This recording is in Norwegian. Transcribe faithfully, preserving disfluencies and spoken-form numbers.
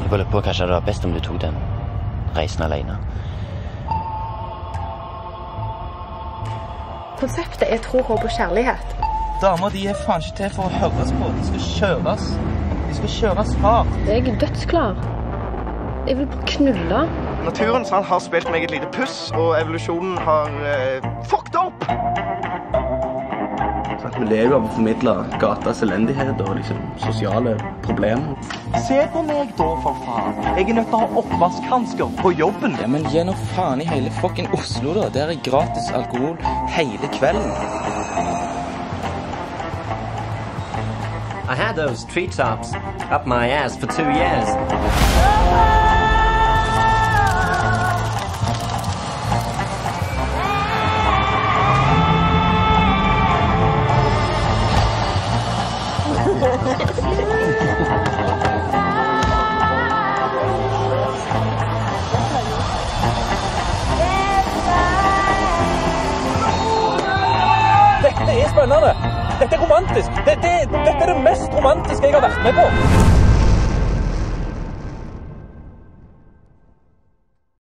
Jeg bare lurer på kanskje det var best om du tok den reisen alene. Konseptet er tro, håp og kjærlighet. Damer, de er faen ikke til for å høres på. De skal kjøres. De skal kjøres hardt. Jeg er dødsklar. Jeg vil bare knulle. Naturen sånn, har spilt meg et lite puss, og evolusjonen har eh, fucked opp. Så vi lever av å formidle gatas elendighet og liksom sosiale problemer. Se på meg da, for faen. Jeg er nødt til å ha oppvaskhansker på jobben. Ja, men gi nå faen i hele fucking Oslo da. Der er gratis alkohol hele kvelden. I had those treetops up my ass for two years. Dette er spennende. Dette er romantisk. Dette, dette er det mest romantiske jeg har vært med på.